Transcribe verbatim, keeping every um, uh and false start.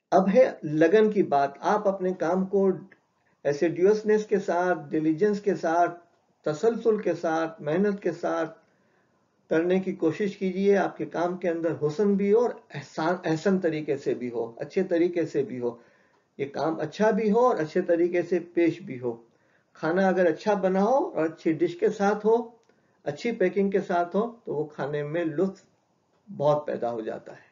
अब है लगन की बात। आप अपने काम को एसिड्यूसनेस के साथ, डिलीजेंस के साथ, तसलसल के साथ, मेहनत के साथ करने की कोशिश कीजिए। आपके काम के अंदर हुस्न भी हो और एहसान एहसन तरीके से भी हो, अच्छे तरीके से भी हो। ये काम अच्छा भी हो और अच्छे तरीके से पेश भी हो। खाना अगर अच्छा बना हो और अच्छी डिश के साथ हो, अच्छी पैकिंग के साथ हो, तो वो खाने में लुत्फ बहुत पैदा हो जाता है।